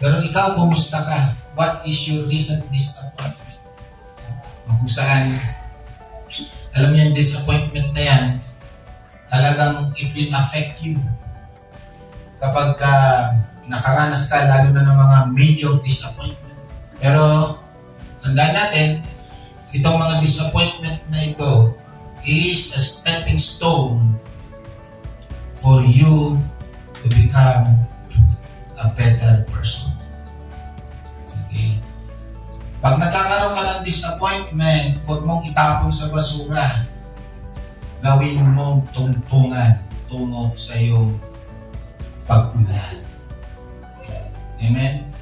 Pero ikaw, kumusta ka? What is your recent disappointment? Kung saan, alam niyo yung disappointment na yan, talagang it will affect you. Kapag nakaranas ka, lalo na ng mga major disappointment. Pero, tandaan natin, itong mga disappointment na ito is a stepping stone for you to become a better person. Okay? Pag nagkakaroon ka ng disappointment, huwag mong itapon sa basura. Gawin mong tungtungan tungo sa iyong pag-ulan. Amen?